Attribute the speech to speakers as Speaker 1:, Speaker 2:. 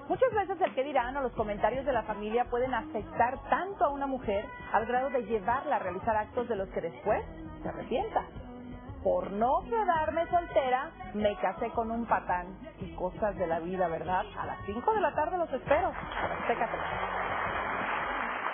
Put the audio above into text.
Speaker 1: Muchas veces el qué dirán o los comentarios de la familia pueden afectar tanto a una mujer al grado de llevarla a realizar actos de los que después se arrepienta. Por no quedarme soltera, me casé con un patán. Y cosas de la vida, ¿verdad? A las 5 de la tarde los espero. Por Azteca 3.